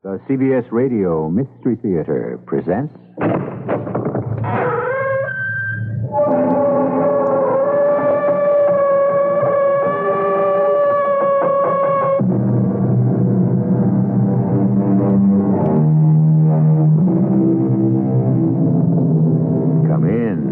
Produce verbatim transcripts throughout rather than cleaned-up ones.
The C B S Radio Mystery Theater presents... Come in.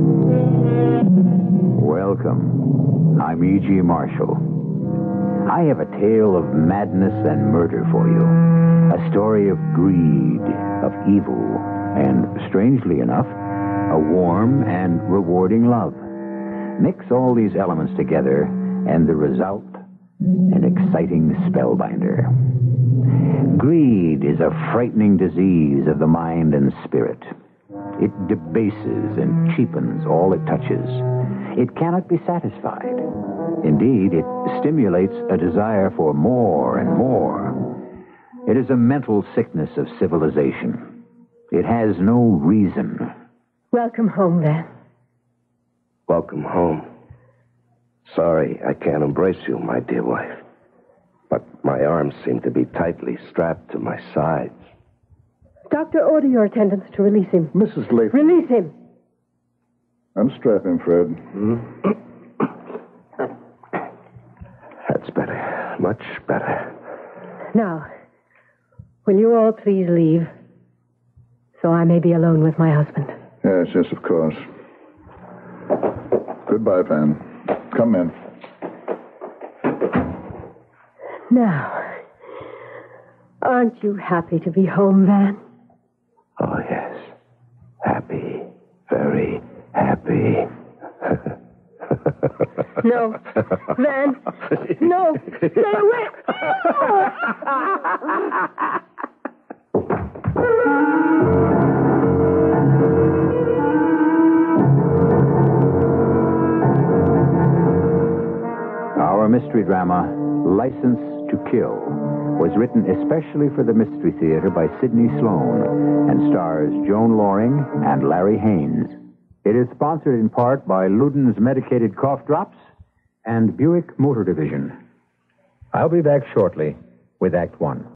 Welcome. I'm E G. Marshall. I have a tale of madness and murder for you. A story of greed, of evil, and, strangely enough, a warm and rewarding love. Mix all these elements together, and the result, an exciting spellbinder. Greed is a frightening disease of the mind and spirit. It debases and cheapens all it touches. It cannot be satisfied. Indeed, it stimulates a desire for more and more. It is a mental sickness of civilization. It has no reason. Welcome home, Van. Welcome home. Sorry, I can't embrace you, my dear wife. But my arms seem to be tightly strapped to my sides. Doctor, order your attendants to release him. Missus Latham. Release him. Unstrap him, Fred. Hmm? That's better. Much better. Now, will you all please leave, so I may be alone with my husband? Yes, yes, of course. Goodbye, Van. Come in. Now, aren't you happy to be home, Van? Oh, yes. Happy. Very happy. No. Van. No. Stay away. Our mystery drama, License to Kill, was written especially for the Mystery Theater by Sidney Sloan and stars Joan Lorring and Larry Haynes. It is sponsored in part by Luden's Medicated Cough Drops and Buick Motor Division. I'll be back shortly with Act One.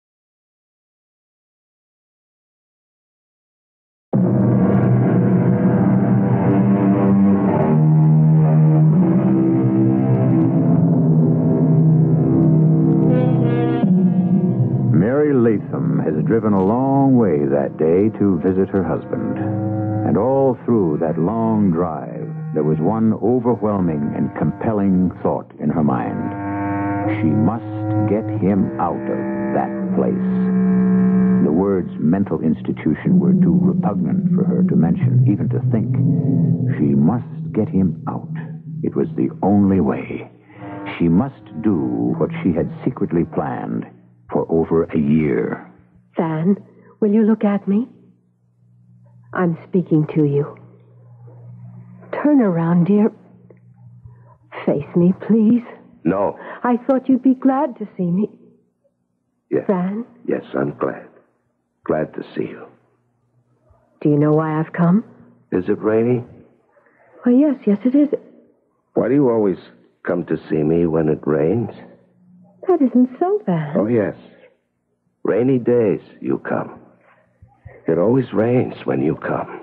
Mary Latham has driven a long way that day to visit her husband. And all through that long drive, there was one overwhelming and compelling thought in her mind. She must get him out of that place. The words mental institution were too repugnant for her to mention, even to think. She must get him out. It was the only way. She must do what she had secretly planned for over a year. Van, will you look at me? I'm speaking to you. Turn around, dear. Face me, please. No. I thought you'd be glad to see me. Yes. Van? Yes, I'm glad. Glad to see you. Do you know why I've come? Is it rainy? Why, yes, yes, it is. Why do you always come to see me when it rains? That isn't so, Van. Oh, yes. Rainy days, you come. It always rains when you come.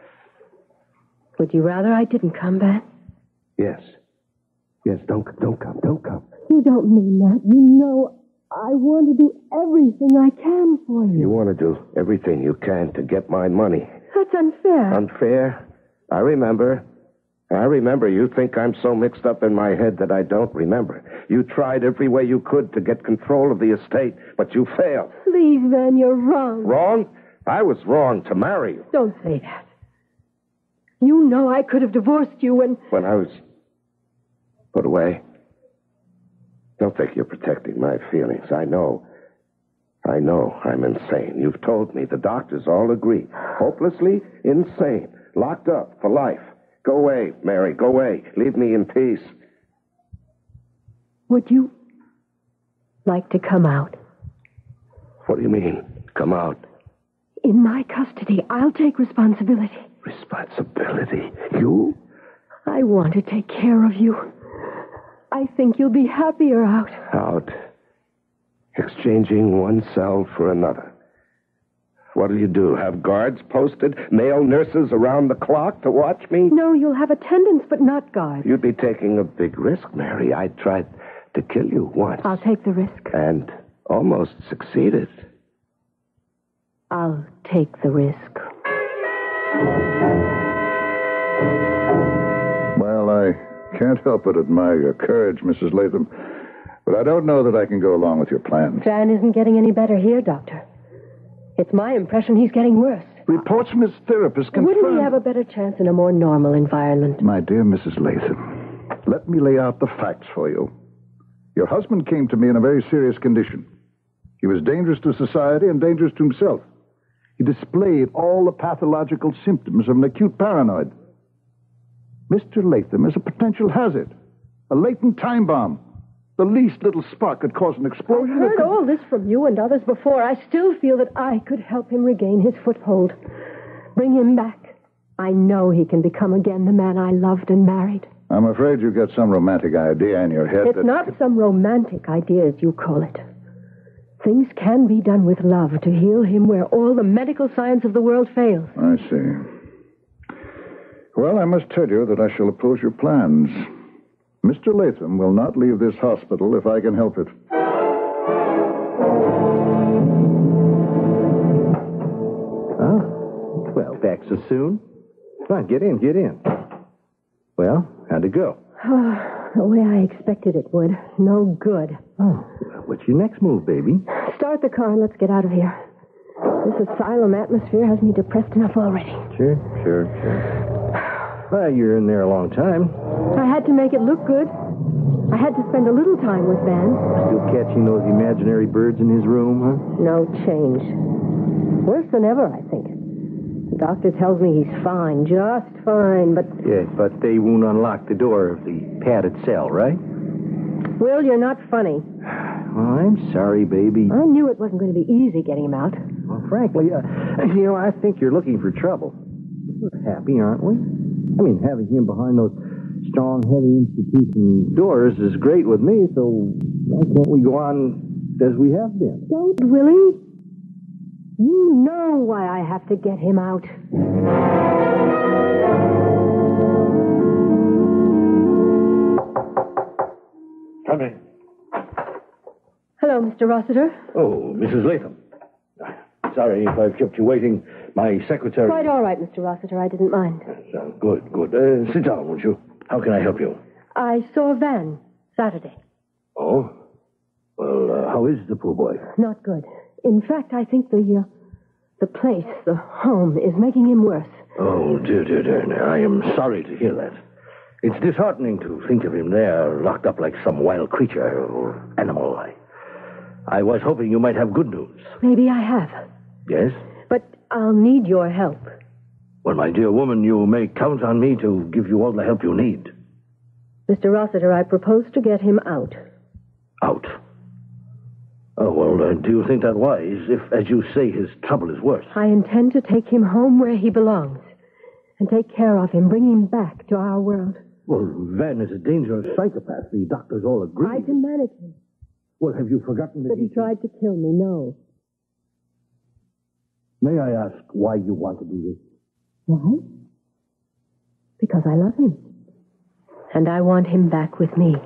Would you rather I didn't come, Van? Yes. Yes, don't, don't come, don't come. You don't mean that. You know I want to do everything I can for you. You want to do everything you can to get my money. That's unfair. Unfair? I remember. I remember. You think I'm so mixed up in my head that I don't remember. You tried every way you could to get control of the estate, but you failed. Please, Van, you're wrong. Wrong? I was wrong to marry you. Don't say that. You know I could have divorced you when... When I was put away. Don't think you're protecting my feelings. I know. I know I'm insane. You've told me. The doctors all agree. Hopelessly insane. Locked up for life. Go away, Mary. Go away. Leave me in peace. Would you like to come out? What do you mean, come out? In my custody, I'll take responsibility. Responsibility? You? I want to take care of you. I think you'll be happier out. Out? exchanging one cell for another. What'll you do? Have guards posted? Male nurses around the clock to watch me? No, you'll have attendants, but not guards. You'd be taking a big risk, Mary. I tried to kill you once. I'll take the risk. And almost succeeded. I'll take the risk. Well, I can't help but admire your courage, Missus Latham. But I don't know that I can go along with your plans. Van isn't getting any better here, Doctor. It's my impression he's getting worse. Reports from his therapist confirm... Wouldn't he have a better chance in a more normal environment? My dear Missus Latham, let me lay out the facts for you. Your husband came to me in a very serious condition. He was dangerous to society and dangerous to himself. He displayed all the pathological symptoms of an acute paranoid. Mister Latham is a potential hazard, a latent time bomb. The least little spark could cause an explosion. I've heard could... all this from you and others before. I still feel that I could help him regain his foothold. Bring him back. I know he can become again the man I loved and married. I'm afraid you've got some romantic idea in your head. It's that... not some romantic idea, as you call it. Things can be done with love to heal him where all the medical science of the world fails. I see. Well, I must tell you that I shall oppose your plans. Mister Latham will not leave this hospital if I can help it. Oh, well, back so soon? Come on, get in, get in. Well, how'd it go? Oh, the way I expected it would. No good. Oh, well, what's your next move, baby? Start the car and let's get out of here. This asylum atmosphere has me depressed enough already. Sure, sure, sure. Well, you're in there a long time. I had to make it look good. I had to spend a little time with Van. Still catching those imaginary birds in his room, huh? No change. Worse than ever, I think. The doctor tells me he's fine, just fine, but... Yes, but they won't unlock the door of the padded cell, right? Will, you're not funny. Well, I'm sorry, baby. I knew it wasn't going to be easy getting him out. Well, frankly, uh, you know, I think you're looking for trouble. We're happy, aren't we? I mean, having him behind those strong, heavy institution doors is great with me, so why can't we go on as we have been? Don't, Willie. You know why I have to get him out. Come in. Hello, Mister Rossiter. Oh, Missus Latham. Sorry if I've kept you waiting. My secretary... Quite all right, Mister Rossiter. I didn't mind. Uh, good, good. Uh, sit down, won't you? How can I help you? I saw Van Saturday. Oh? Well, uh, how is the poor boy? Not good. In fact, I think the, uh, the place, the home, is making him worse. Oh, dear, dear, dear. I am sorry to hear that. It's disheartening to think of him there, locked up like some wild creature or animal. I, I was hoping you might have good news. Maybe I have. Yes? But I'll need your help. Well, my dear woman, you may count on me to give you all the help you need. Mister Rossiter, I propose to get him out. Out? Oh, well, uh, do you think that wise, if, as you say, his trouble is worse? I intend to take him home where he belongs and take care of him, bring him back to our world. Well, Van is a dangerous psychopath. The doctors all agree. I can manage him. Well, have you forgotten that, That he tried to kill me, no. May I ask why you want to do this? Why? Because I love him. And I want him back with me.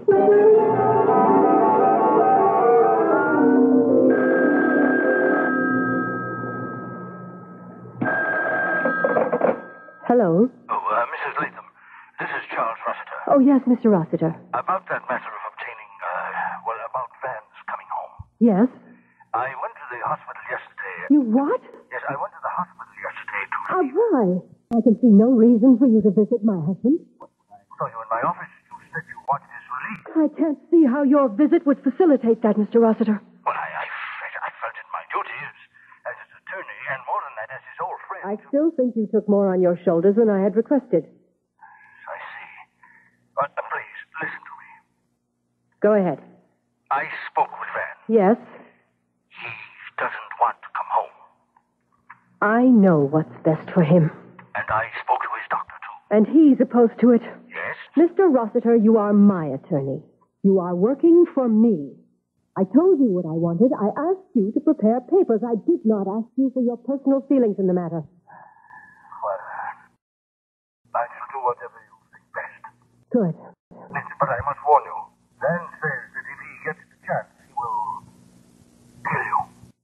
Hello? Oh, uh, Missus Latham, this is Charles Rossiter. Oh, yes, Mister Rossiter. About that matter of obtaining, uh, well, about Van's coming home. Yes? I went to the hospital yesterday. You what? Yes, I went to the hospital yesterday to... Uh, why? I can see no reason for you to visit my husband. I saw you in my office. You said you wanted his release. I can't see how your visit would facilitate that, Mister Rossiter. Well, I, I, I felt it my duty as, as his attorney, and more than that, as his old friend. I still think you took more on your shoulders than I had requested. I see. But uh, please, listen to me. Go ahead. I spoke with Van. Yes? He doesn't want to come home. I know what's best for him. And I spoke to his doctor, too. And he's opposed to it. Yes? Mister Rossiter, you are my attorney. You are working for me. I told you what I wanted. I asked you to prepare papers. I did not ask you for your personal feelings in the matter. Well, I shall do whatever you think best. Good. But I must warn you. Dan says that if he gets the chance, he will kill you.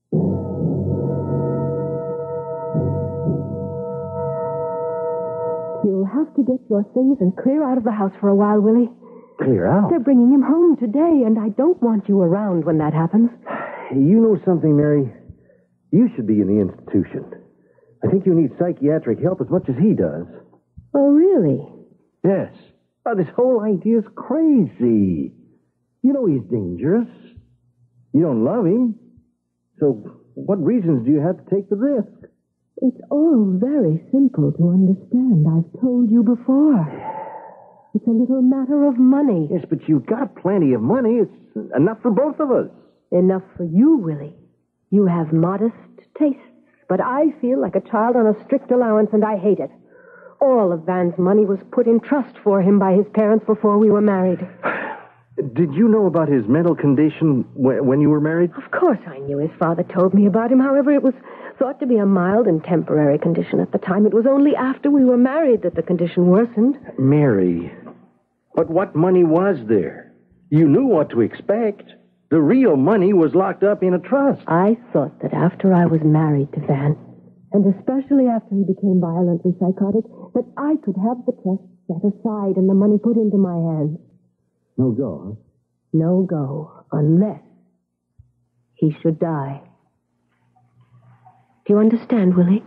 You'll have to get your things and clear out of the house for a while, Willie. Clear out? They're bringing him home today, and I don't want you around when that happens. You know something, Mary? You should be in the institution. I think you need psychiatric help as much as he does. Oh, really? Yes. Oh, this whole idea's crazy. You know he's dangerous. You don't love him. So what reasons do you have to take the risk? It's all very simple to understand. I've told you before. It's a little matter of money. Yes, but you've got plenty of money. It's enough for both of us. Enough for you, Willie. You have modest tastes. But I feel like a child on a strict allowance, and I hate it. All of Van's money was put in trust for him by his parents before we were married. Did you know about his mental condition when you were married? Of course I knew. His father told me about him. However, it was thought to be a mild and temporary condition at the time. It was only after we were married that the condition worsened. Mary, but what money was there? You knew what to expect. The real money was locked up in a trust. I thought that after I was married to Van, and especially after he became violently psychotic, that I could have the trust set aside and the money put into my hands. No go, huh? No go, unless he should die. Do you understand, Willie?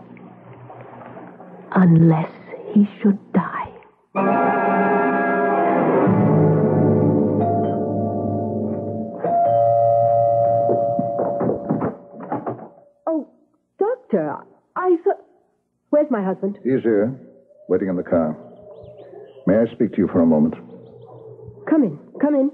Unless he should die. Oh, Doctor, I thought... Where's my husband? He's here, waiting in the car. May I speak to you for a moment? Come in, come in.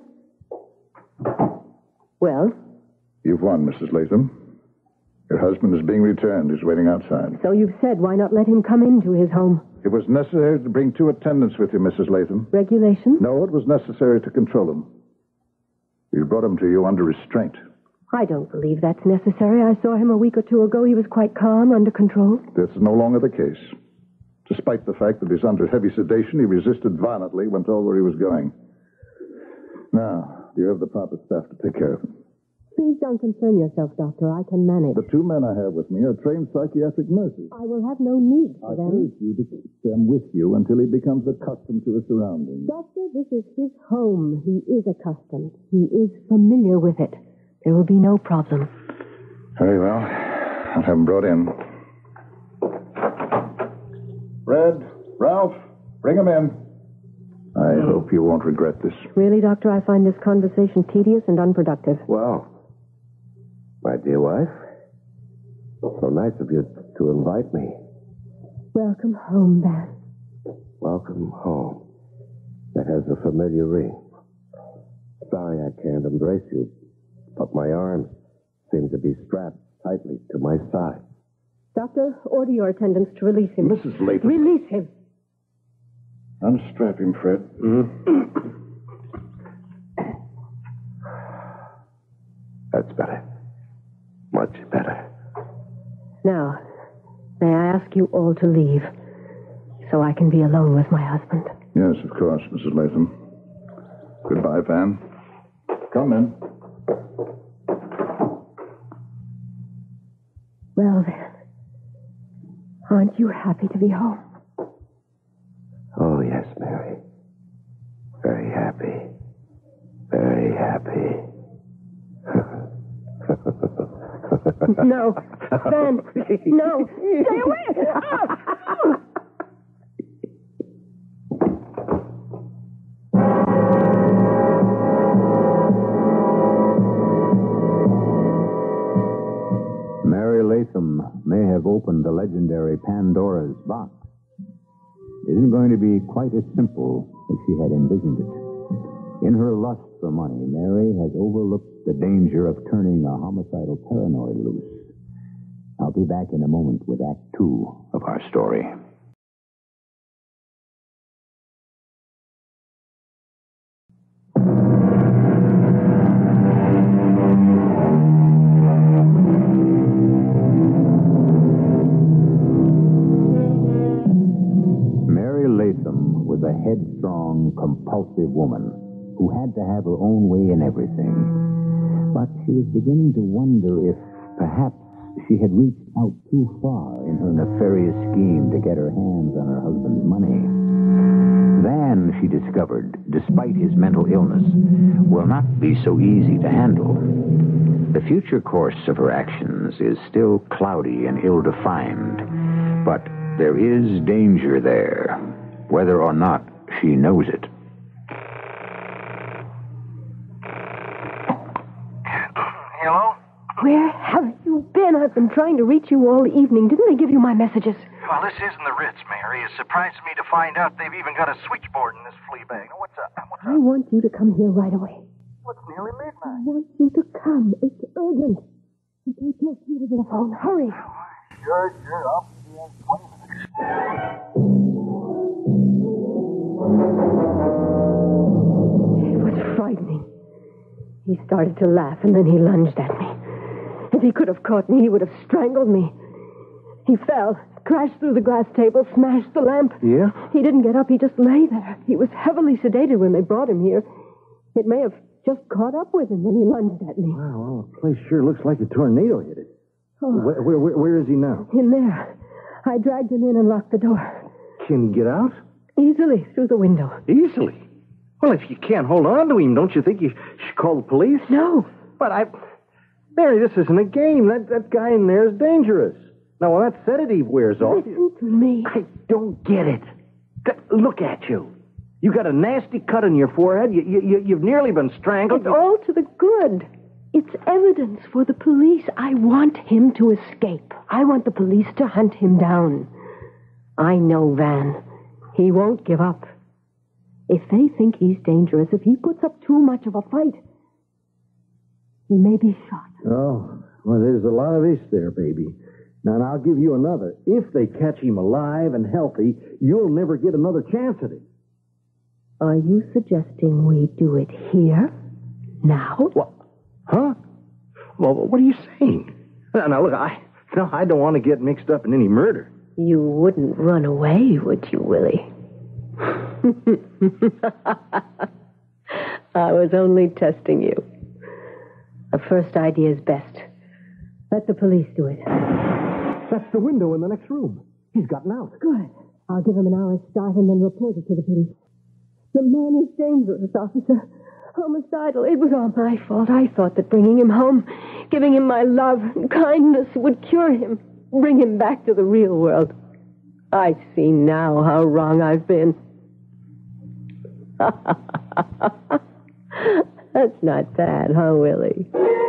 Well? You've won, Missus Latham. Your husband is being returned. He's waiting outside. So you've said, why not let him come into his home? It was necessary to bring two attendants with you, Missus Latham. Regulations? No, it was necessary to control him. We brought him to you under restraint. I don't believe that's necessary. I saw him a week or two ago. He was quite calm, under control. This is no longer the case. Despite the fact that he's under heavy sedation, he resisted violently when told where he was going. Now, do you have the proper staff to take care of him? Please don't concern yourself, Doctor. I can manage. The two men I have with me are trained psychiatric nurses. I will have no need for I them. urge you to keep them with you until he becomes accustomed to his surroundings. Doctor, this is his home. He is accustomed. He is familiar with it. There will be no problem. Very well. I'll have him brought in. Fred, Ralph, bring him in. I hope you won't regret this. Really, Doctor, I find this conversation tedious and unproductive. Well, my dear wife, so nice of you to invite me. Welcome home, Van. Welcome home. That has a familiar ring. Sorry I can't embrace you, but my arms seem to be strapped tightly to my side. Doctor, order your attendants to release him. Missus Latham. Release him. Unstrap him, Fred. Mm-hmm. That's better. Much better. Now, may I ask you all to leave so I can be alone with my husband? Yes, of course, Missus Latham. Goodbye, Van. Come in. Well, then, aren't you happy to be home? Oh, yes, Mary. Very happy. Very happy. No. Van, no. Stay away. Ah! Mary Latham may have opened the legendary Pandora's box. It isn't going to be quite as simple as she had envisioned it. In her lust for money, Mary has overlooked the danger of turning a homicidal paranoid loose. I'll be back in a moment with Act Two of our story. woman who had to have her own way in everything. But she was beginning to wonder if perhaps she had reached out too far in her nefarious scheme to get her hands on her husband's money. Van, she discovered, despite his mental illness, will not be so easy to handle. The future course of her actions is still cloudy and ill-defined, but there is danger there, whether or not she knows it. Hello? Where have you been? I've been trying to reach you all evening. Didn't I give you my messages? Well, this isn't the Ritz, Mary. It surprises me to find out they've even got a switchboard in this flea bag. What's up? What's I up? want you to come here right away. What's nearly I midnight? want you to come. It's urgent. You can't talk to me to the phone. Hurry. Sure, sure. I'll be here in twenty minutes. It was frightening. He started to laugh, and then he lunged at me. If he could have caught me, he would have strangled me. He fell, crashed through the glass table, smashed the lamp. Yeah? He didn't get up. He just lay there. He was heavily sedated when they brought him here. It may have just caught up with him when he lunged at me. Wow, well, the place sure looks like a tornado hit it. Oh, Where, where, where, where is he now? in there. I dragged him in and locked the door. Can he get out? Easily, through the window. Easily. Well, if you can't hold on to him, don't you think you should call the police? No. But I... Mary, this isn't a game. That, that guy in there is dangerous. Now, when that sedative wears off... Listen to me. I don't get it. Th- Look at you. You got a nasty cut on your forehead. You, you, you- you've nearly been strangled. It's all to the good. It's evidence for the police. I want him to escape. I want the police to hunt him down. I know Van. He won't give up. If they think he's dangerous, if he puts up too much of a fight, he may be shot. Oh, well, there's a lot of ifs there, baby. Now, and I'll give you another. If they catch him alive and healthy, you'll never get another chance at him. Are you suggesting we do it here? Now? What? Huh? Well, what are you saying? Now, now look, I, no, I don't want to get mixed up in any murder. You wouldn't run away, would you, Willie? I was only testing you. A first idea is best. Let the police do it. That's the window in the next room. He's gotten out. Good. I'll give him an hour's start and then report it to the police. The man is dangerous, officer. Homicidal. It was all my fault. I thought that bringing him home, giving him my love and kindness would cure him, bring him back to the real world. I see now how wrong I've been. That's not bad, huh, Willie?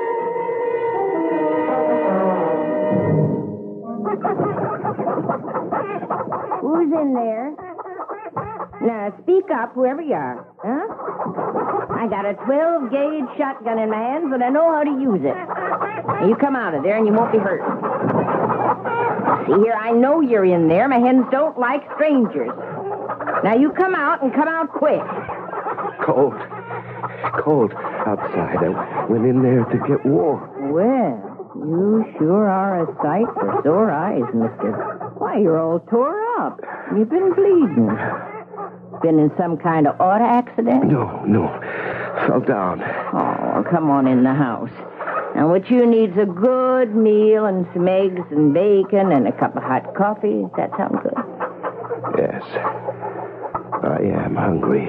Who's in there? Now, speak up, whoever you are. Huh? I got a twelve-gauge shotgun in my hands, and I know how to use it. Now, you come out of there, and you won't be hurt. See here, I know you're in there. My hens don't like strangers. Now, you come out, and come out quick. Cold. Cold outside. I went in there to get warm. Well, you sure are a sight for sore eyes, mister. Why, you're all tore up. You've been bleeding. Been in some kind of auto accident? No, no. Fell down. Oh, come on in the house. And what you need's a good meal and some eggs and bacon and a cup of hot coffee. Does that sound good? Yes. I am hungry.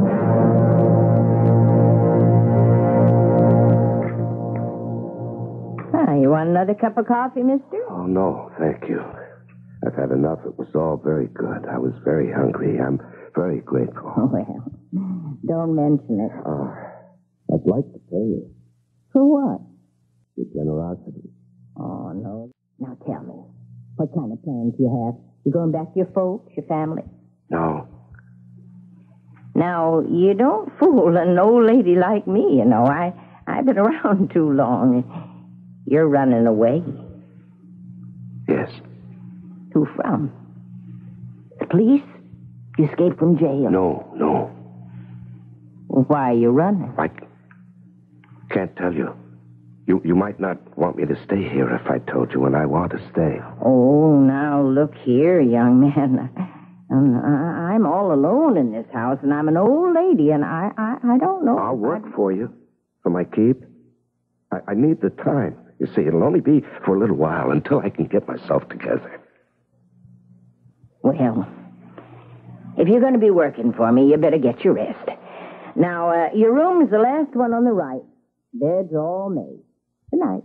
Ah, you want another cup of coffee, mister? Oh, no, thank you. I've had enough. It was all very good. I was very hungry. I'm very grateful. Well, don't mention it. Oh, I'd like to pay you. For what? Your generosity. Oh, no. Now tell me, what kind of plans you have? You going back to your folks, your family? No. Now, you don't fool an old lady like me, you know. I, I've been around too long. You're running away. Yes. Who from? The police? You escaped from jail? No, no. Well, why are you running? I can't tell you. You you might not want me to stay here if I told you, and I want to stay. Oh, now look here, young man. And I, I'm all alone in this house, and I'm an old lady, and I, I, I don't know. I'll work I... for you. For my keep. I, I need the time. You see, it'll only be for a little while until I can get myself together. Well, if you're going to be working for me, you better get your rest. Now, uh, your room's the last one on the right. Bed's all made. Good night.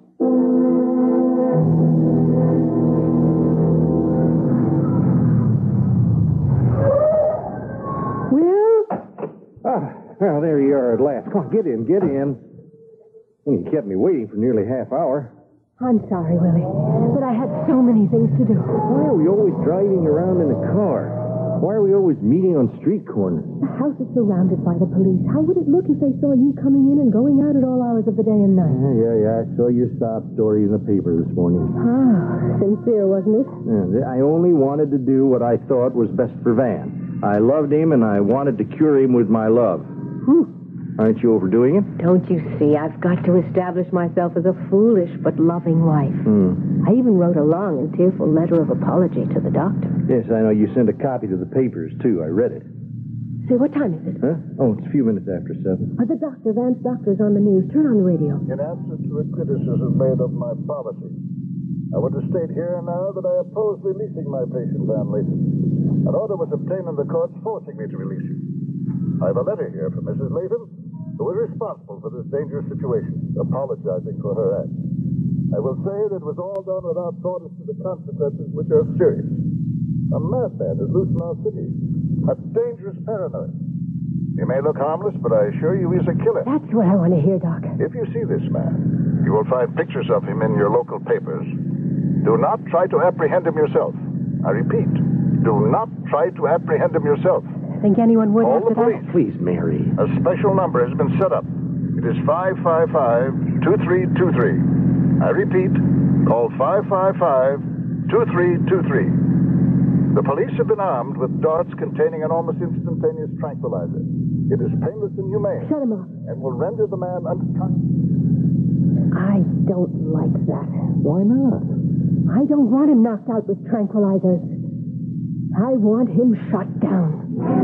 Will? Ah, well, there you are at last. Come on, get in, get in. You kept me waiting for nearly half hour. I'm sorry, Willie, but I had so many things to do. Why are we always driving around in a car? Why are we always meeting on street corners? The house is surrounded by the police. How would it look if they saw you coming in and going out at all hours of the day and night? Yeah, yeah, yeah. I saw your sob story in the paper this morning. Ah, sincere, wasn't it? Yeah, I only wanted to do what I thought was best for Van. I loved him, and I wanted to cure him with my love. Hmm. Aren't you overdoing it? Don't you see? I've got to establish myself as a foolish but loving wife. Hmm. I even wrote a long and tearful letter of apology to the doctor. Yes, I know. You sent a copy to the papers, too. I read it. Say, what time is it? Huh? Oh, it's a few minutes after seven. Uh, the doctor, Van's doctor's on the news. Turn on the radio. In answer to a criticism made of my policy, I want to state here and now that I oppose releasing my patient, Van Latham. An order was obtained in the courts forcing me to release you. I have a letter here from Missus Latham, who is responsible for this dangerous situation, apologizing for her act. I will say that it was all done without thought as to the consequences, which are serious. A madman is loose in our city. A dangerous paranoid. He may look harmless, but I assure you he's a killer. That's what I want to hear, Doc. If you see this man, you will find pictures of him in your local papers. Do not try to apprehend him yourself. I repeat, do not try to apprehend him yourself. Think anyone would Call after the police. that? Please, Mary. A special number has been set up. It is five five five, two three two three. I repeat, call five five five, two three two three. The police have been armed with darts containing an almost instantaneous tranquilizer. It is painless and humane. Shut him up. And will render the man unconscious. I don't like that. Why not? I don't want him knocked out with tranquilizers. I want him shot down.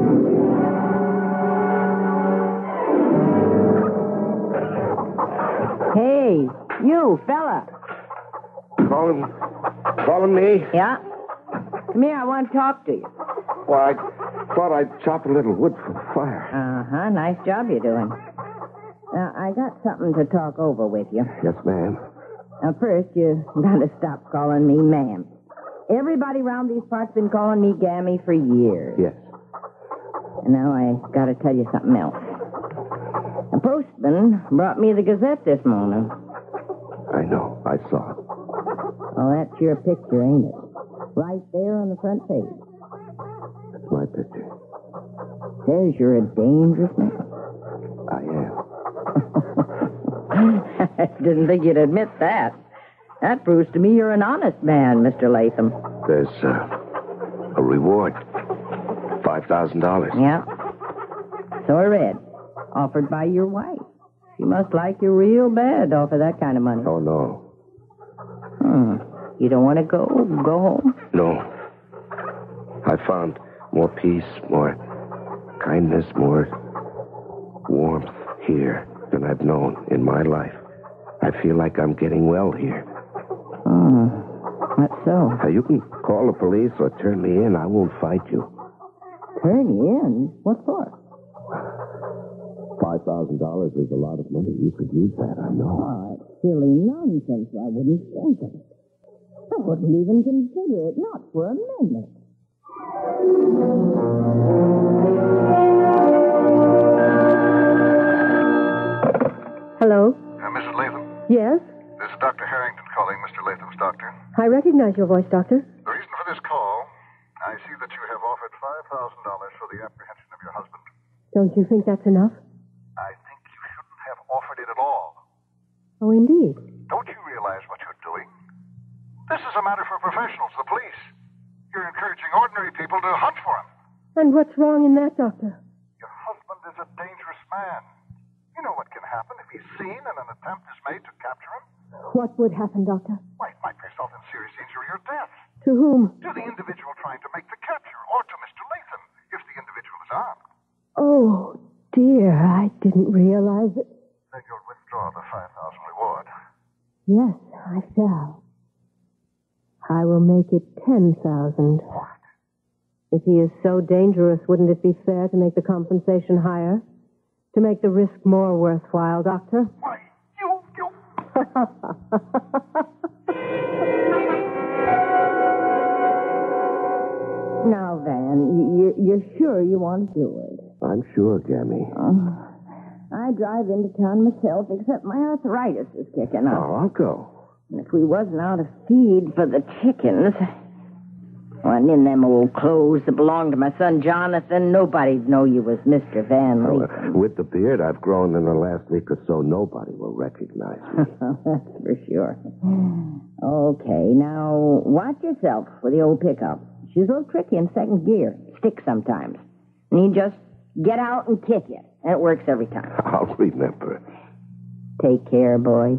Hey, you, fella. Calling, calling me? Yeah? Come here, I want to talk to you. Why, I thought I'd chop a little wood for the fire. Uh-huh, nice job you're doing. Now, I got something to talk over with you. Yes, ma'am. Now, first, you gotta stop calling me ma'am. Everybody around these parts been calling me Gammy for years. Yes. And now I gotta tell you something else. A postman brought me the Gazette this morning. I know. I saw it. Well, that's your picture, ain't it? Right there on the front page. That's my picture. Says you're a dangerous man. I am. I didn't think you'd admit that. That proves to me you're an honest man, Mister Latham. There's uh, a reward. five thousand dollars. Yeah. So I read. Offered by your wife. She must like you real bad to offer that kind of money. Oh, no. Hmm. You don't want to go? Go home? No. I found more peace, more kindness, more warmth here than I've known in my life. I feel like I'm getting well here. Hmm. That's so. Now, you can call the police or turn me in. I won't fight you. Turn you in? What for? five thousand dollars is a lot of money. You could use that, I know. Oh, it's silly nonsense. I wouldn't think of it. I wouldn't even consider it, not for a minute. Hello? Uh, Missus Latham, Yes? this is Doctor Harrington calling, Mister Latham's doctor. I recognize your voice, Doctor. The reason for this call, I see that you have offered five thousand dollars for the apprehension of your husband. Don't you think that's enough? I think you shouldn't have offered it at all. Oh, indeed. Don't you realize what you're doing? This is a matter for professionals, the police. You're encouraging ordinary people to hunt for him. And what's wrong in that, Doctor? Your husband is a dangerous man. You know what can happen if he's seen and an attempt is made to capture him? What would happen, Doctor? Why, it might result in serious injury or death To whom? to the individual trying to make the capture or to Mister Latham. dear, I didn't realize it. Then you'll withdraw the five thousand reward. Yes, I shall. I will make it ten thousand. What? If he is so dangerous, wouldn't it be fair to make the compensation higher? To make the risk more worthwhile, Doctor? Why, you, you... Now, Van, you, you're sure you want to do it? I'm sure, Gammy. Oh, I drive into town myself, except my arthritis is kicking up. Oh, I'll go. And if we wasn't out of feed for the chickens, well, and in them old clothes that belonged to my son Jonathan, nobody'd know you was Mister Van Oh, Lee. uh, with the beard I've grown in the last week or so, nobody will recognize me. That's for sure. Okay, now watch yourself with the old pickup. She's a little tricky in second gear. Sticks sometimes. And you just get out and kick it. And it works every time. I'll remember. Take care, boy.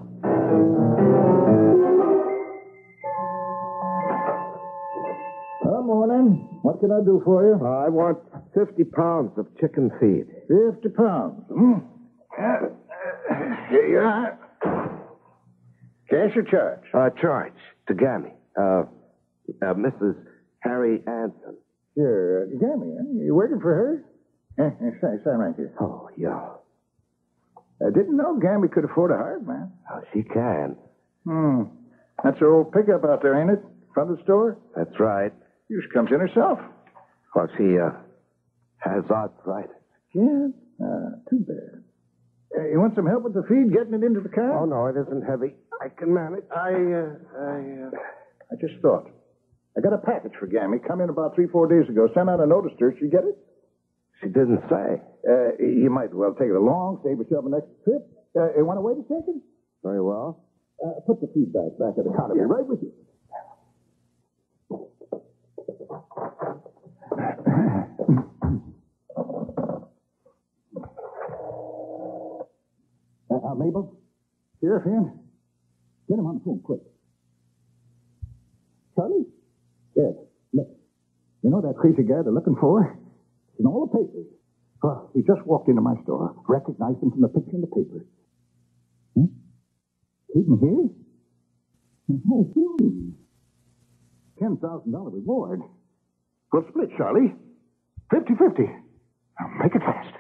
Good morning. What can I do for you? Uh, I want fifty pounds of chicken feed. Fifty pounds. Hmm. Uh, uh, here you are. Cash or charge? Uh, charge to Gammy. Uh, uh, Missus Harry Anson. Sure. Uh, Gammy, huh? You working for her? Eh, eh, sign, sign right here. Oh, yeah. I didn't know Gammy could afford a hired man. Oh, she can. Hmm. That's her old pickup out there, ain't it? Front of the store? That's right. She comes in herself. Well, she, uh, has arthritis. Yeah? Uh, too bad. Uh, you want some help with the feed, getting it into the car? Oh, no, it isn't heavy. I can manage. I, uh, I, uh... I just thought. I got a package for Gammy. Come in about three, four days ago. Sent out a notice to her. She get it? She didn't say. Uh, you might as well take it along, save yourself an extra trip. Uh, you want to wait a second? Very well. Uh, put the feed bag back at the counter. Be right with you. Uh, uh, Mabel? Sheriff in? Get him on the phone, quick. Charlie? Yes. Look, you know that crazy guy they're looking for? It's in all the papers. Well, he just walked into my store. Recognized him from the picture in the paper. Hmm? Even here? Oh, hmm. ten thousand dollars reward. We'll split, Charlie. Fifty-fifty. Now, make it fast.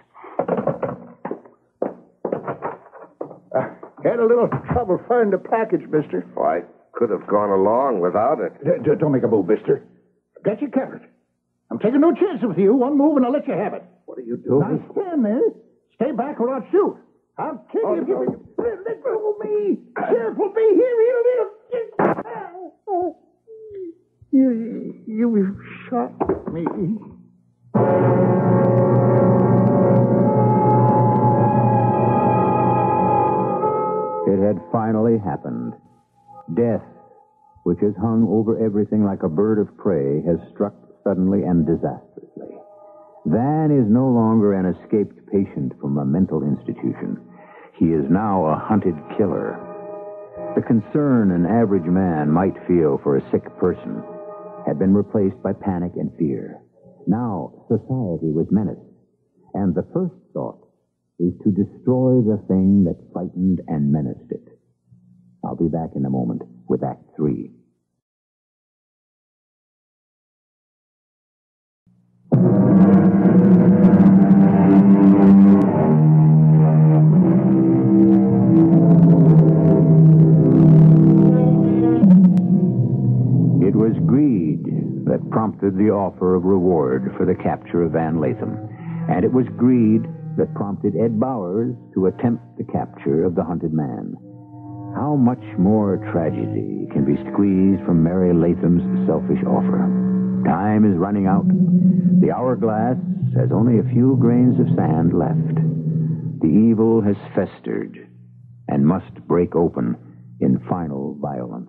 Uh, had a little trouble finding the package, mister. Oh, I could have gone along without it. D- d- don't make a move, mister. Got you covered. I'm taking no chances with you. One move and I'll let you have it. What are you doing? Now stand there. Stay back or I'll shoot. I'll kill Oh, you. no. Give me... Let, let go of me. Sheriff will be here. He'll... he'll... You, you shot me. It had finally happened. Death, which has hung over everything like a bird of prey, has struck suddenly and disastrously. Van is no longer an escaped patient from a mental institution. He is now a hunted killer. The concern an average man might feel for a sick person had been replaced by panic and fear. Now society was menaced, and the first thought is to destroy the thing that frightened and menaced it. I'll be back in a moment with Act Three. It was greed that prompted the offer of reward for the capture of Van Latham. And it was greed that prompted Ed Bowers to attempt the capture of the hunted man. How much more tragedy can be squeezed from Mary Latham's selfish offer? Time is running out. The hourglass has only a few grains of sand left. The evil has festered and must break open in final violence.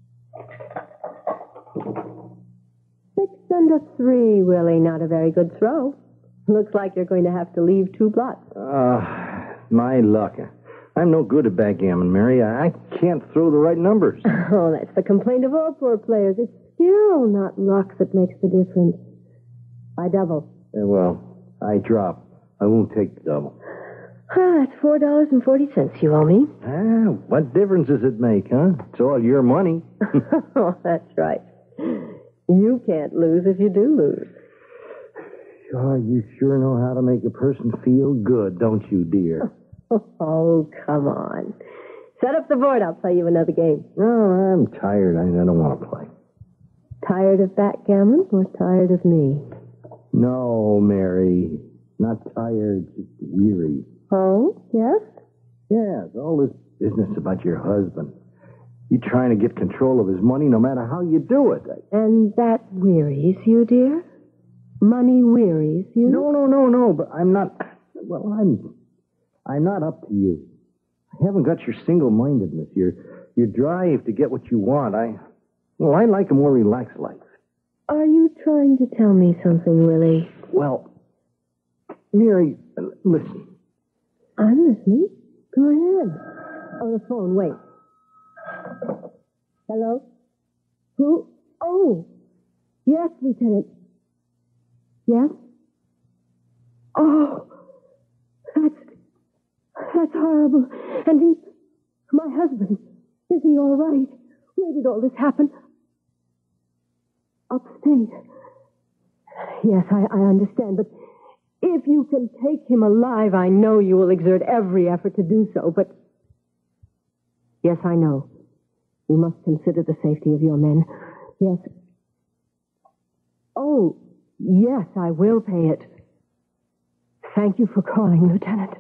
Six and a three, Willie. Not a very good throw. Looks like you're going to have to leave two blots. Ah, uh, my luck. I'm no good at backgammon, Mary. I can't throw the right numbers. Oh, that's the complaint of all poor players. It's skill, not luck, that makes the difference. I double. Uh, well, I drop. I won't take the double. Ah, that's four dollars and forty cents you owe me. Ah, what difference does it make, huh? It's all your money. Oh, that's right. You can't lose if you do lose. Oh, you sure know how to make a person feel good, don't you, dear? Oh, come on. Set up the board. I'll play you another game. No, I'm tired. I, I don't want to play. Tired of backgammon or tired of me? No, Mary. Not tired, just weary. Oh, yes? Yes, all this business about your husband. You trying to get control of his money no matter how you do it. And that wearies you, dear? Money wearies you? No, no, no, no, but I'm not... Well, I'm... I'm not up to you. I haven't got your single-mindedness, your, your drive to get what you want. I... Well, I like a more relaxed life. Are you trying to tell me something, Willie? Well, Mary, uh, listen. I'm listening. Go ahead. Oh, the phone, wait. Hello? Who? Oh! Yes, Lieutenant. Yes? Oh! That's... That's horrible. And he... My husband. Is he all right? Where did all this happen? Upstate. Yes, I, I understand, but if you can take him alive, I know you will exert every effort to do so, but... Yes, I know. You must consider the safety of your men. Yes. Oh, yes, I will pay it. Thank you for calling, Lieutenant.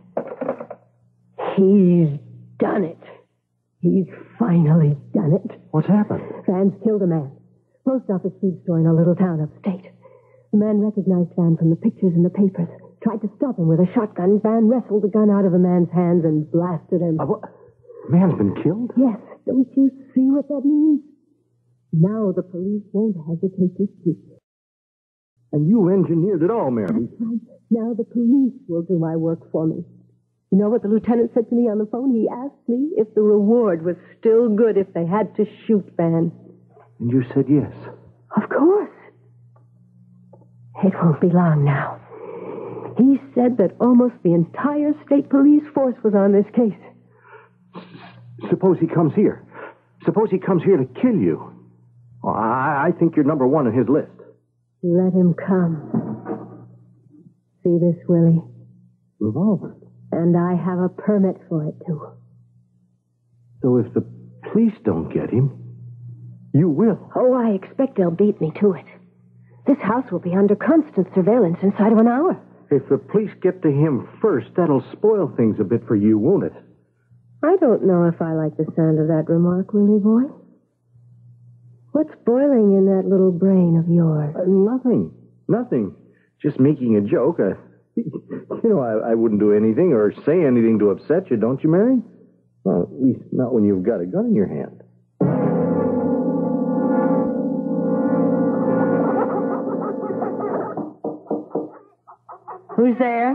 He's done it. He's finally done it. What's happened? Van's killed a man. Post office food store in a little town upstate. The man recognized Van from the pictures in the papers. Tried to stop him with a shotgun. Van wrestled the gun out of the man's hands and blasted him. Uh, what? Man's been killed? Yes. Don't you see what that means? Now the police won't hesitate to shoot. And you engineered it all, Mary. That's right. Now the police will do my work for me. You know what the lieutenant said to me on the phone? He asked me if the reward was still good if they had to shoot Van. And you said yes. Of course. It won't be long now. He said that almost the entire state police force was on this case. Suppose he comes here. Suppose he comes here to kill you. Well, I, I think you're number one on his list. Let him come. See this, Willie? Revolver. And I have a permit for it, too. So if the police don't get him, you will. Oh, I expect they'll beat me to it. This house will be under constant surveillance inside of an hour. If the police get to him first, that'll spoil things a bit for you, won't it? I don't know if I like the sound of that remark, Willie boy. What's boiling in that little brain of yours? Uh, nothing. Nothing. Just making a joke. Uh, you know, I, I wouldn't do anything or say anything to upset you, don't you, Mary? Well, at least not when you've got a gun in your hand. Who's there?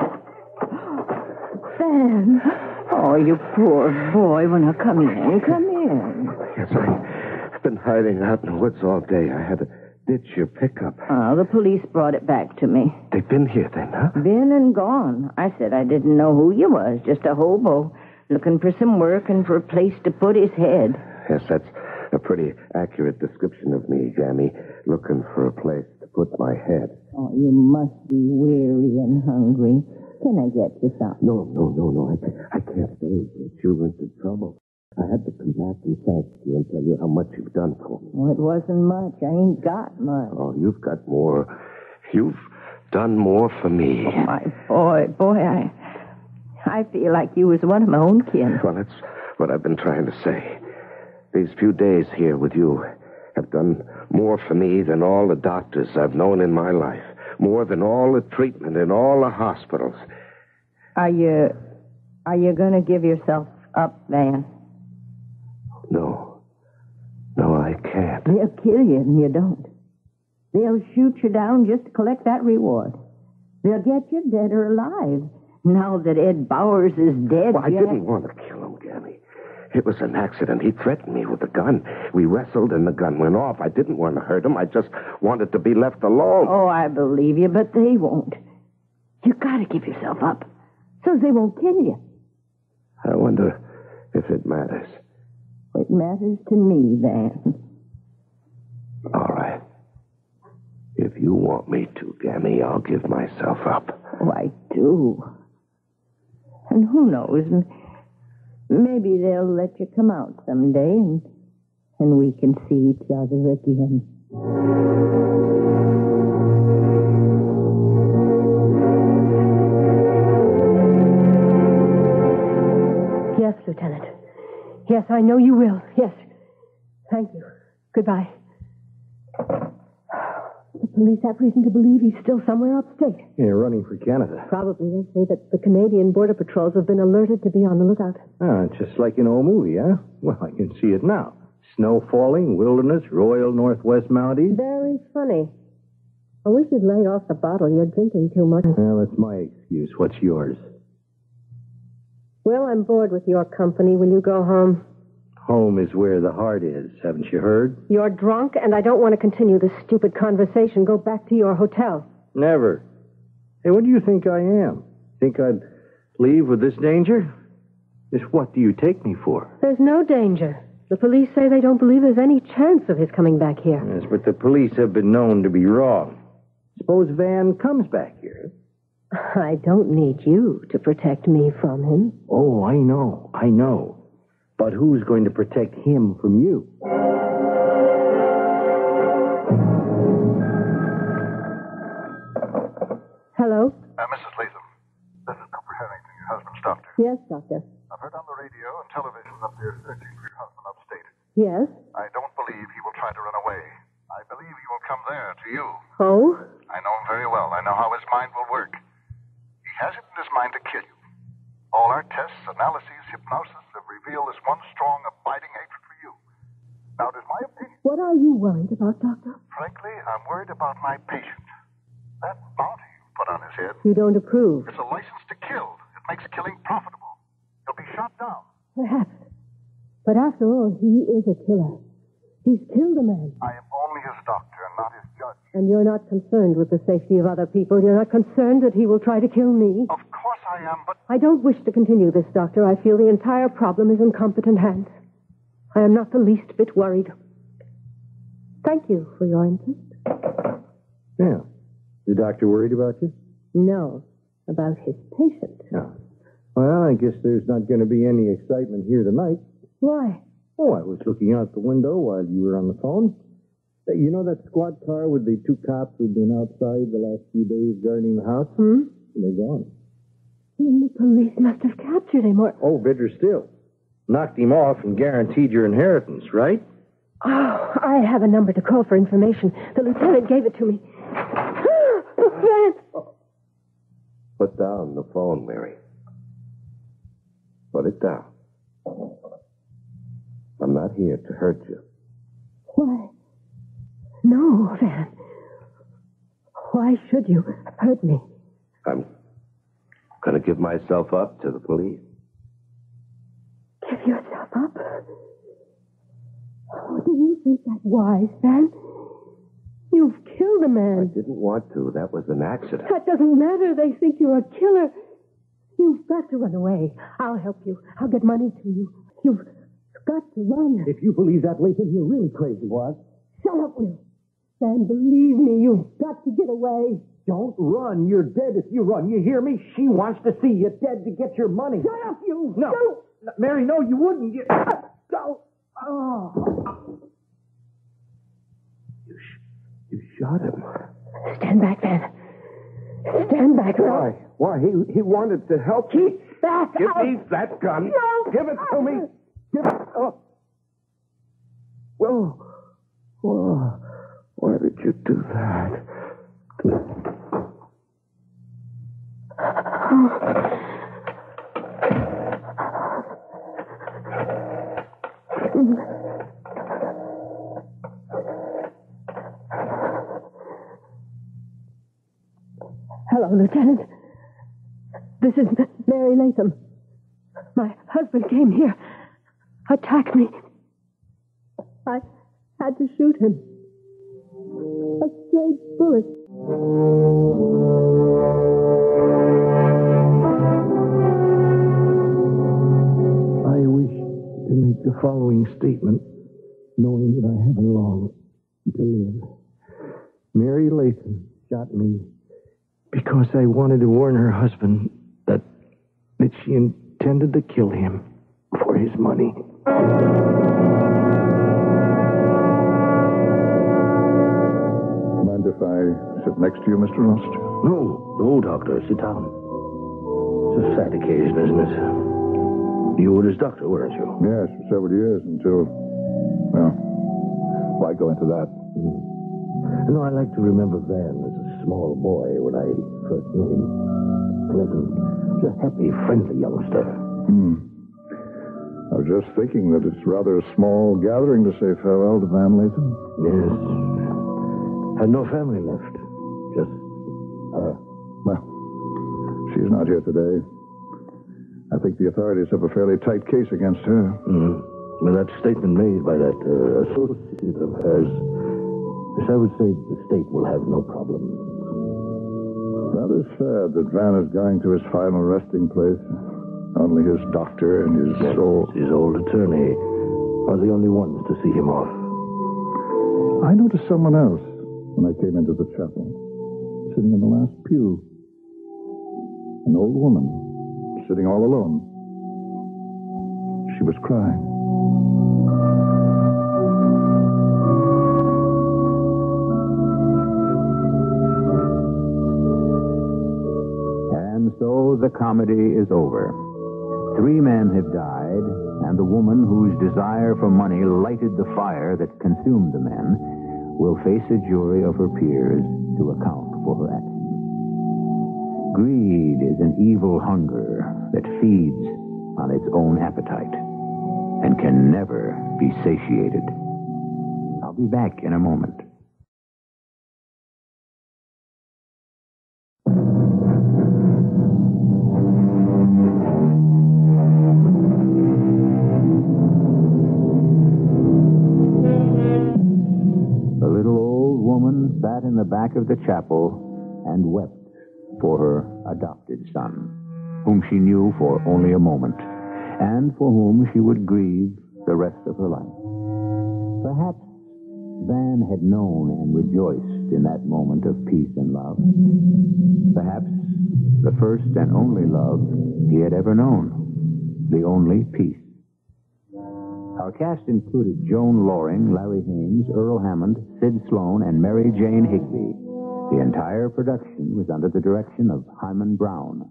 Van. Oh, you poor boy. Well, now, come in. Come in. Yes, I, I've been hiding out in the woods all day. I had to ditch your pickup. Oh, the police brought it back to me. They've been here then, huh? Been and gone. I said I didn't know who you was. Just a hobo looking for some work and for a place to put his head. Yes, that's a pretty accurate description of me, Jamie. Looking for a place to put my head. Oh, you must be weary and hungry. Can I get you something? No, no, no, no. I, I can't stay here. You're into trouble. I had to come back and thank you and tell you how much you've done for me. Well, it wasn't much. I ain't got much. Oh, you've got more. You've done more for me. Oh, my boy, boy, I... I feel like you was one of my own kin. Well, that's what I've been trying to say. These few days here with you have done more for me than all the doctors I've known in my life. More than all the treatment in all the hospitals. Are you... Are you going to give yourself up, Van? No. No, I can't. They'll kill you and you don't. They'll shoot you down just to collect that reward. They'll get you dead or alive. Now that Ed Bowers is dead... Well, I Jack... didn't want to kill him, Gammy. It was an accident. He threatened me with a gun. We wrestled and the gun went off. I didn't want to hurt him. I just wanted to be left alone. Oh, I believe you, but they won't. You gotta give yourself up so they won't kill you. I wonder if it matters. It matters to me, Van. All right. If you want me to, Gammy, I'll give myself up. Oh, I do. And who knows? m- Maybe they'll let you come out someday and, and we can see each other again. Yes, Lieutenant. Yes, I know you will. Yes. Thank you. Goodbye. The police have reason to believe he's still somewhere upstate. Yeah, running for Canada. Probably they say that the Canadian Border Patrols have been alerted to be on the lookout. Ah, just like an old movie, huh? Well, I can see it now. Snow falling, wilderness, Royal Northwest Mounties. Very funny. I wish you'd lay off the bottle. You're drinking too much. Well, that's my excuse. What's yours? Well, I'm bored with your company. Will you go home? Home is where the heart is, haven't you heard? You're drunk, and I don't want to continue this stupid conversation. Go back to your hotel. Never. Hey, what do you think I am? Think I'd leave with this danger? Just what do you take me for? There's no danger. The police say they don't believe there's any chance of his coming back here. Yes, but the police have been known to be wrong. Suppose Van comes back here. I don't need you to protect me from him. Oh, I know, I know. But who's going to protect him from you? Hello? Uh, Missus Latham, this is Cooper Harrington, your husband's doctor. Yes, Doctor. I've heard on the radio and television that they're searching for your husband upstate. Yes? I don't believe he will try to run away. I believe he will come there to you. Oh? I know him very well. I know how his mind will work. He has it in his mind to kill you. All our tests, analyses, hypnosis have revealed this one strong, abiding hatred for you. Now, it is my opinion. What are you worried about, Doctor? Frankly, I'm worried about my patient. That bounty you put on his head, You don't approve. it's a license to kill. It makes killing profitable. He'll be shot down. Perhaps. But after all, he is a killer. He's killed a man. I am only his doctor and not his judge. And you're not concerned with the safety of other people. You're not concerned that he will try to kill me. Of course I am, but I don't wish to continue this, Doctor. I feel the entire problem is in competent hands. I am not the least bit worried. Thank you for your interest. Yeah. The doctor worried about you? No, about his patient. No. Well, I guess there's not going to be any excitement here tonight. Why? Oh, I was looking out the window while you were on the phone. Hey, you know that squad car with the two cops who've been outside the last few days guarding the house? Hmm? They're gone. Then the police must have captured him, or... Oh, better still. Knocked him off and guaranteed your inheritance, right? Oh, I have a number to call for information. The lieutenant gave it to me. Van! Put down the phone, Mary. Put it down. I'm not here to hurt you. Why? No, Van. Why should you hurt me? I'm going to give myself up to the police. Give yourself up? Oh, do you think that's wise, Van? You've killed a I man. didn't want to. That was an accident. That doesn't matter. They think you're a killer. You've got to run away. I'll help you. I'll get money to you. You've got to run. If you believe that, Latham, you're really crazy, what? Shut up, Will. Van, believe me, you've got to get away. Don't run. You're dead if you run. You hear me? She wants to see you dead to get your money. Shut up, you. No. Don't. No, Mary, no, you wouldn't. You... Don't. Oh. You, sh- you shot him. Stand back, Van. Stand back. Why? Why? He, he wanted to help me. Keep back. Give out. me that gun. No. Give it to me. Give it. Oh. Whoa. Whoa. Why did you do that? Hello, Lieutenant. This is Mary Latham. My husband came here, attacked me. I had to shoot him. A stray bullet I wish to make the following statement, knowing that I haven't long to live. Mary Latham shot me because I wanted to warn her husband that that she intended to kill him for his money. Mind if I sit next to you, Mister Rust? No, no, Doctor, sit down. It's a sad occasion, isn't it? You were his doctor, weren't you? Yes, for several years until, well, why go into that? Mm. No, I like to remember Van as a small boy when I first knew him. Pleasant, a happy, friendly youngster. Hmm. I was just thinking that it's rather a small gathering to say farewell to Van Latham. Yes. Had no family left. Just her. Well, she's not here today. I think the authorities have a fairly tight case against her. Mm. Well, that statement made by that uh, associate of hers, yes, I would say the state will have no problem. Rather sad that Van is going to his final resting place. Only his doctor and his yes, old... his old attorney are the only ones to see him off. I noticed someone else when I came into the chapel, sitting in the last pew. An old woman, sitting all alone. She was crying. And so the comedy is over. Three men have died, and the woman whose desire for money lighted the fire that consumed the men will face a jury of her peers to account for her actions. Greed is an evil hunger that feeds on its own appetite and can never be satiated. I'll be back in a moment. The little old woman sat in the back of the chapel and wept for her adopted son, whom she knew for only a moment, and for whom she would grieve the rest of her life. Perhaps Van had known and rejoiced in that moment of peace and love. Perhaps the first and only love he had ever known, the only peace. Our cast included Joan Lorring, Larry Haynes, Earl Hammond, Sid Sloan, and Mary Jane Higbee. The entire production was under the direction of Hyman Brown.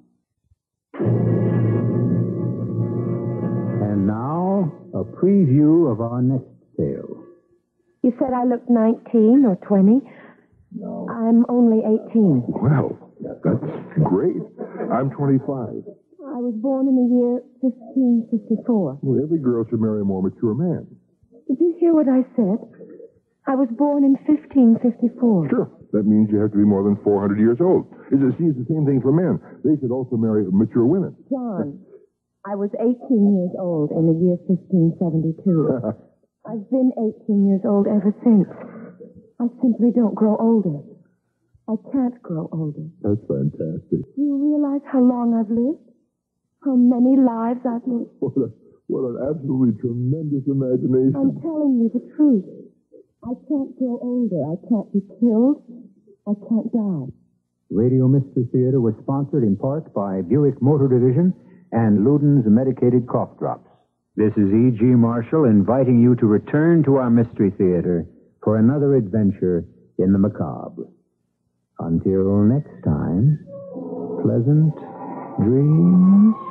And now, a preview of our next tale. You said I looked nineteen or twenty. No. I'm only eighteen. Well, that's great. I'm twenty-five. I was born in the year fifteen fifty-four. Well, every girl should marry a more mature man. Did you hear what I said? I was born in fifteen fifty-four. Sure. That means you have to be more than four hundred years old. It's, see, it's the same thing for men. They should also marry mature women. John, I was eighteen years old in the year fifteen seventy-two. I've been eighteen years old ever since. I simply don't grow older. I can't grow older. That's fantastic. Do you realize how long I've lived? How many lives I've lived? What, a, what an absolutely tremendous imagination. I'm telling you the truth. I can't grow older. I can't be killed. I can't die. Radio Mystery Theater was sponsored in part by Buick Motor Division and Luden's Medicated Cough Drops. This is E G. Marshall inviting you to return to our Mystery Theater for another adventure in the macabre. Until next time, pleasant dreams.